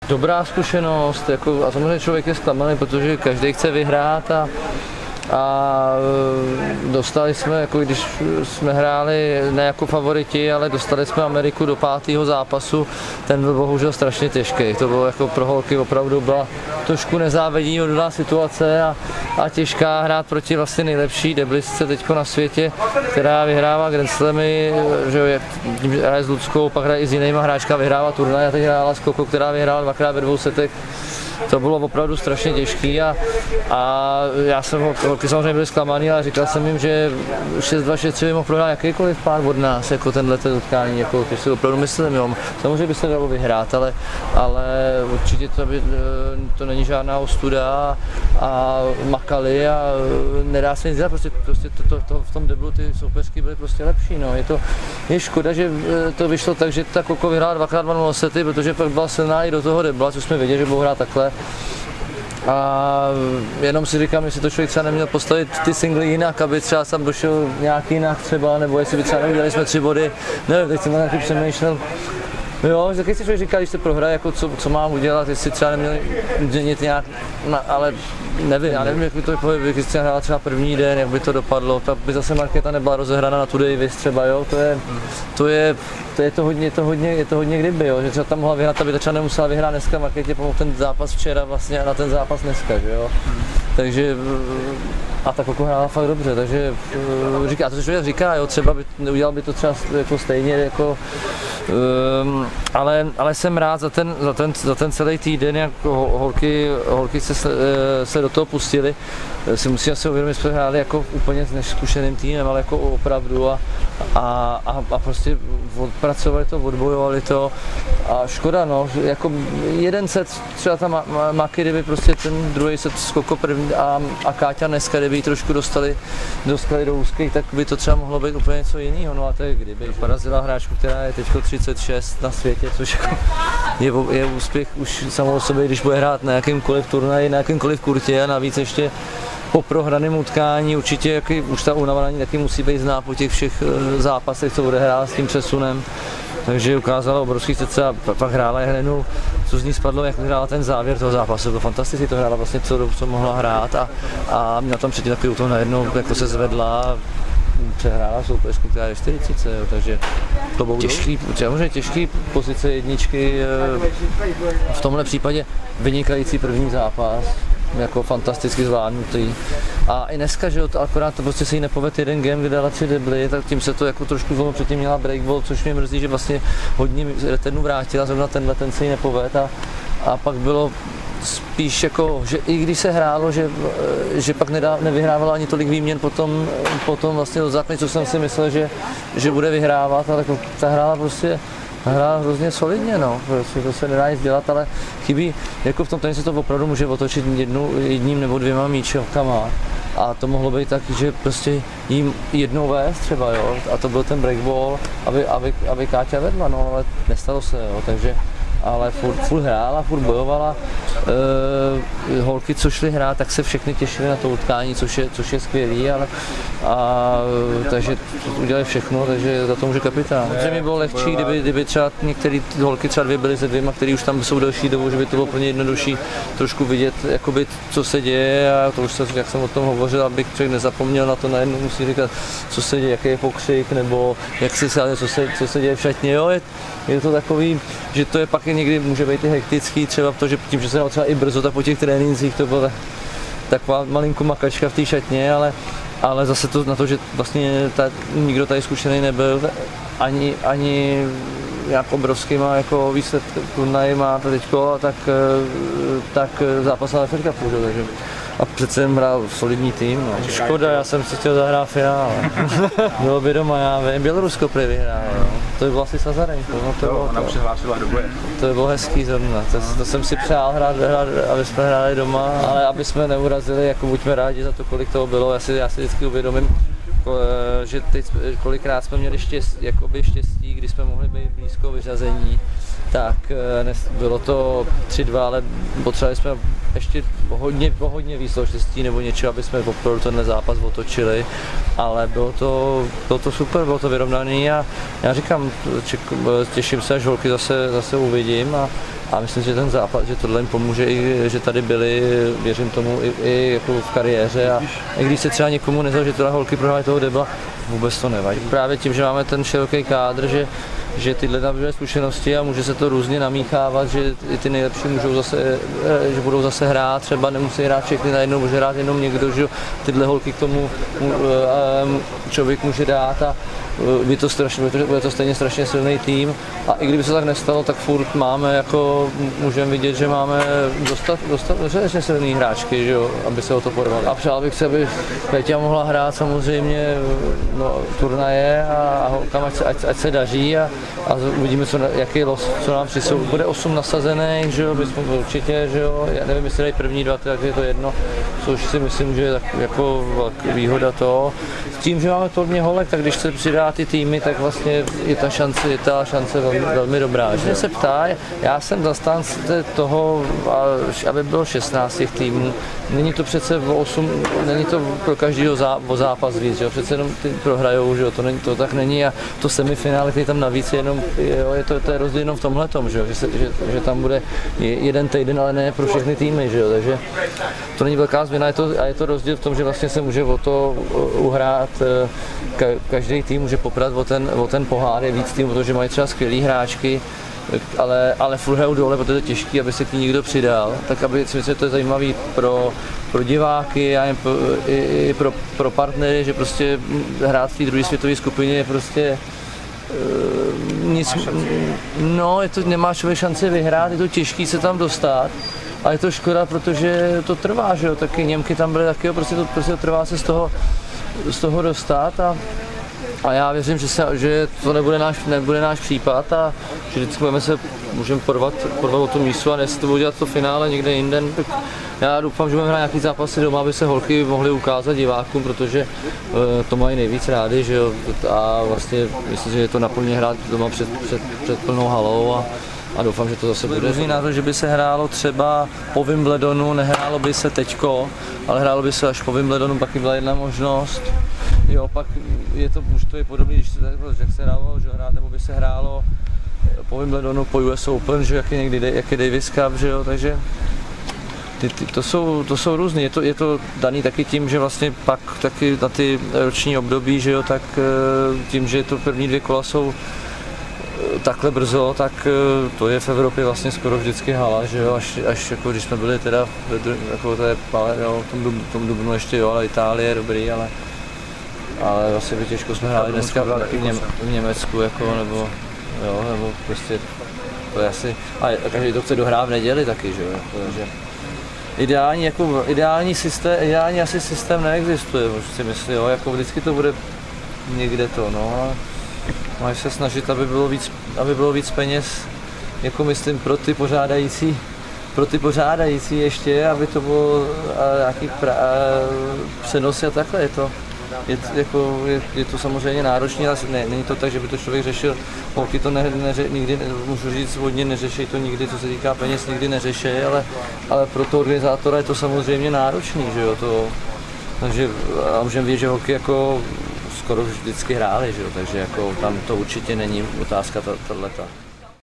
Dobrá zkušenost, jako, a samozřejmě člověk je zklamaný, protože každý chce vyhrát a dostali jsme, jako když jsme hráli ne jako favoriti, ale dostali jsme Ameriku do 5. zápasu, ten byl bohužel strašně těžký. To bylo jako pro holky opravdu byla trošku nezáviditelná situace a těžká hrát proti vlastně nejlepší deblistce teďko na světě, která vyhrává Grand Slamy, že hraje s Luckou, pak hraje i s jinýma hráčka, vyhrává turnaj a teď hrála s Koko, která vyhrála 2krát ve 2 setech. To bylo opravdu strašně těžký a já jsem holky samozřejmě byli zklamaný, ale říkal jsem jim, že 6-2, 6-3 mohl prohrát jakýkoliv pár od nás, jako tenhle utkání, jako ty si opravdu myslím, jo. Samozřejmě by se dalo vyhrát, ale určitě to není žádná ostuda a makali a nedá se nic dělat, prostě to v tom deblu ty soupeřky byly prostě lepší, no. Je škoda, že to vyšlo tak, že ta Koko vyhrála 2x2 sety, protože pak byla silná i do toho debla, což jsme věděli, že budou hrát takhle. A jenom si říkám, jestli to člověk třeba neměl postavit ty singly jinak, aby třeba tam došel nějaký jinak třeba, nebo jestli by třeba neudělali jsme 3 body, nevím, teď jsem na nějaký přemýšlel. Jo, taky si člověk říká, když se prohraje, jako co mám udělat, jestli třeba neměl změnit nějak, ale nevím, já nevím, jak by to vypadalo, když se hrála třeba první den, jak by to dopadlo, tak by zase Markéta nebyla rozehrána na Tour Davis třeba, jo, to je hodně kdyby, jo, že třeba tam mohla vyhrát, aby ta třeba nemusela vyhrát dneska, Markétě pomohl ten zápas včera vlastně a na ten zápas dneska, že jo. Takže a ta Koko hrála fakt dobře, takže říká, to člověk říká, jo, třeba udělal by to třeba jako stejně, jako, ale jsem rád za ten celý týden, jak holky se do toho pustily. Si musím asi uvědomit, že jsme hráli jako úplně s neskušeným týmem, ale jako opravdu a prostě odpracovali to, odbojovali to a škoda, no, jako jeden set, třeba ta Maki, kdyby prostě ten druhý set skoko první a Káťa dneska, kdyby ji trošku dostali do úzkých, tak by to třeba mohlo být úplně něco jiného, no a to je kdyby porazila hráčku, která je teď 36 na světě, což jako je úspěch už samou o sobě, když bude hrát na jakýmkoliv turnaji, na jakýmkoliv kurtě a navíc ještě po prohraném utkání určitě jaký, už ta únava taky musí být zná po těch všech zápasech, co odehrála s tím přesunem. Takže ukázala obrovský srdce a pak hrála hru, co z ní spadlo, jak hrála ten závěr toho zápasu. Bylo fantastické, to hrála vlastně celou dobu, co mohla hrát a měla tam předtím takový útok najednou, jako se zvedla, přehrála soupeřku, která je 40, jo, takže to bylo těžký pozice jedničky, v tomhle případě vynikající první zápas, jako fantasticky zvládnutý. A i dneska, že jo, to akorát to prostě se jí nepovedl jeden game, kde dala 3 debly, tak tím se to jako trošku zlomilo, předtím měla breakball, což mě mrzí, že vlastně hodně returnů vrátila, zrovna ten se jí nepovedl a pak bylo spíš jako, že i když se hrálo, že pak nevyhrávala ani tolik výměn potom vlastně do základní, co jsem si myslel, že bude vyhrávat, ale ta hrála hrozně solidně, no, prostě to se nedá nic dělat, ale chybí, jako v tom tenisu to opravdu může otočit jedním nebo 2 míčovkama a to mohlo být tak, že prostě jim jednou vést třeba, jo, a to byl ten breakball, aby Káťa vedla, no, ale nestalo se, jo, takže ale furt hrála, furt bojovala. Holky, co šly hrát, tak se všechny těšily na to utkání, což je skvělý, takže udělali všechno, takže za to může kapitán. Protože mi bylo lehčí, kdyby třeba některé holky, třeba 2 byly se 2, který už tam jsou delší dobu, že by to bylo pro ně jednodušší trošku vidět, jakoby, co se děje a to už jak jsem o tom hovořil, abych člověk nezapomněl na to, najednou musí říkat, co se děje, jaký je pokřik, nebo jak si sále, co se děje v šatně. Jo, je to takový, že to je pak někdy může být i hektický, třeba to, že tím, že se dalo třeba i brzo, tak po těch trénincích to byla taková malinko makačka v té šatně, ale zase to na to, že vlastně nikdo tady zkušený nebyl, ani jak obrovskýma jako výsledky turnaji má to teďko, tak zápasala Fed Cupu, takže a přece jsem hrál solidní tým, no. Škoda, já jsem si chtěl zahrát finále. Bylo by doma, já vím, Bělorusko prý vyhrál, no. To by bylo asi Sazarenko, no to bylo ona přihlásila do boje. To by bylo hezký zrovna, to jsem si přál hrát, aby jsme hráli doma, ale aby jsme neurazili, jako buďme rádi za to, kolik toho bylo, já si vždycky uvědomím, že teď kolikrát jsme měli štěstí, když jsme mohli být blízko vyřazení, tak bylo to 3-2, ale potřebovali jsme ještě hodně víc toho štěstí nebo něčeho, aby jsme opravdu tenhle zápas otočili, ale bylo to super, bylo to vyrovnaný a já říkám, těším se, až holky zase uvidím A myslím, že ten zápas, že tohle jim pomůže i, že tady byli, věřím tomu, i jako v kariéře. A i když se třeba někomu nezdá, že teda holky prohrály toho debla, vůbec to nevadí. Právě tím, že máme ten široký kádr, že tyhle nabírají zkušenosti a může se to různě namíchávat, že i ty nejlepší můžou zase, že budou zase hrát, třeba nemusí hrát všechny najednou, může hrát jenom někdo, že tyhle holky k tomu člověk může dát a bude to stejně strašně silný tým. A i kdyby se tak nestalo, tak furt máme, jako můžeme vidět, že máme dostatečně silný hráčky, že jo, aby se o to porvali. A přál bych se, aby Péťa mohla hrát samozřejmě turnaje a holkám, ať se daří a uvidíme, jaký los, co nám přisou. Bude 8 nasazených, že jo, bychom určitě, že jo, já nevím, jestli dají první 2, tak je to jedno, což si myslím, že je tak jako výhoda toho. S tím, že máme tolik holek, tak když se přidá ty týmy, tak vlastně je ta šance velmi dobrá. Že se ptá, já jsem zastánce toho, aby bylo 16 těch týmů. Není to přece není to pro každého o zápas víc, že jo? Přece jenom ty prohrajou, že jo? To tak není a to semifinále, který tam navíc je jenom, to je rozdíl jenom v tomhletom, že jo? Že tam bude jeden týden, ale ne pro všechny týmy, že jo? Takže to není velká změna a je to rozdíl v tom, že vlastně se může o to uhrát, každý tým může poprat o ten pohár, je víc týmů, protože mají třeba skvělý hráčky, ale furt hrajou dole, protože to je těžké, aby se k ní někdo přidal, tak aby si myslím, že to je zajímavé pro diváky a i pro partnery, že prostě hrát v té druhé světové skupině je prostě nic, no, nemá člověk šanci vyhrát, je to těžké se tam dostat. A je to škoda, protože to trvá, že jo, taky Němky tam byly taky, prostě to trvá se z toho dostat a já věřím, že to nebude náš případ a že vždycky můžeme porvat o to místo a jestli to bude dělat to finále někde jinde. Já doufám, že budeme hrát nějaký zápasy doma, aby se holky mohly ukázat divákům, protože to mají nejvíc rádi, že jo, a vlastně myslím, že je to naplně hrát doma před plnou halou a doufám, že to zase bude. Různý názor, že by se hrálo třeba po Wimbledonu, nehrálo by se teďko, ale hrálo by se až po Wimbledonu, pak by byla jedna možnost. Jo, pak už to je podobné, když se hrálo, že hrát, nebo by se hrálo po Wimbledonu, po US Open, že jak je Davis Cup, že jo, takže to jsou různý, je to daný taky tím, že vlastně pak taky na ty roční období, že jo, tak tím, že to první 2 kola jsou takhle brzo, tak to je v Evropě vlastně skoro vždycky hala, že jo, až jako když jsme byli teda jako v tom dubnu ještě jo, ale Itálie je dobrý, ale vlastně by těžko jsme hráli dneska v Německu, jako, nebo prostě to je asi, a každý to chce dohrát v neděli taky, že jo, takže ideální asi systém neexistuje, si myslím, jo, jako vždycky to bude někde to, no. Máš se snažit, aby bylo víc peněz, jako myslím, pro ty pořádající ještě, aby to bylo nějaký přenosy a takhle je to samozřejmě náročné, ale není to tak, že by to člověk řešil, holky to nikdy, můžu říct, hodně neřeší to nikdy, co se týká peněz, nikdy neřeší, ale pro toho organizátora je to samozřejmě náročný, že jo, takže můžeme vidět, že holky jako skoro vždycky hráli, že jo, takže jako tam to určitě není otázka tato.